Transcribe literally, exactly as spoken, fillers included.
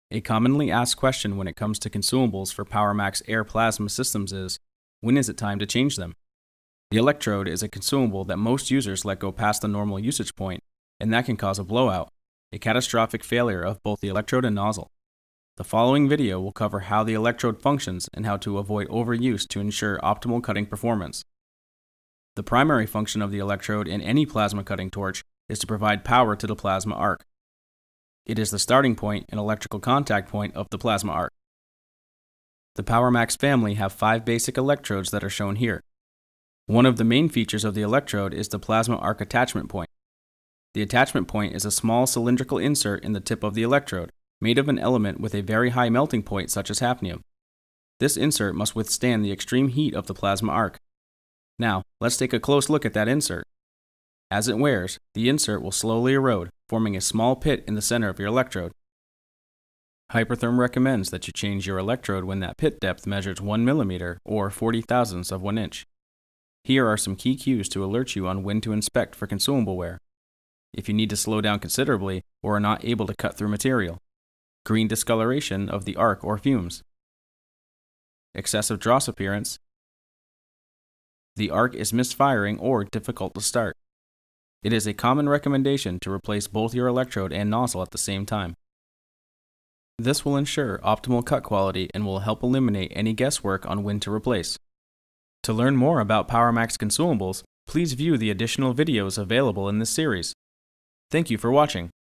A commonly asked question when it comes to consumables for Powermax air plasma systems is, when is it time to change them? The electrode is a consumable that most users let go past the normal usage point, and that can cause a blowout, a catastrophic failure of both the electrode and nozzle. The following video will cover how the electrode functions and how to avoid overuse to ensure optimal cutting performance. The primary function of the electrode in any plasma cutting torch is to provide power to the plasma arc. It is the starting point and electrical contact point of the plasma arc. The Powermax family have five basic electrodes that are shown here. One of the main features of the electrode is the plasma arc attachment point. The attachment point is a small cylindrical insert in the tip of the electrode, made of an element with a very high melting point such as hafnium. This insert must withstand the extreme heat of the plasma arc. Now, let's take a close look at that insert. As it wears, the insert will slowly erode, forming a small pit in the center of your electrode. Hypertherm recommends that you change your electrode when that pit depth measures one millimeter or forty thousandths of one inch. Here are some key cues to alert you on when to inspect for consumable wear. If you need to slow down considerably or are not able to cut through material. Green discoloration of the arc or fumes. Excessive dross appearance. The arc is misfiring or difficult to start. It is a common recommendation to replace both your electrode and nozzle at the same time. This will ensure optimal cut quality and will help eliminate any guesswork on when to replace. To learn more about Powermax consumables, please view the additional videos available in this series. Thank you for watching.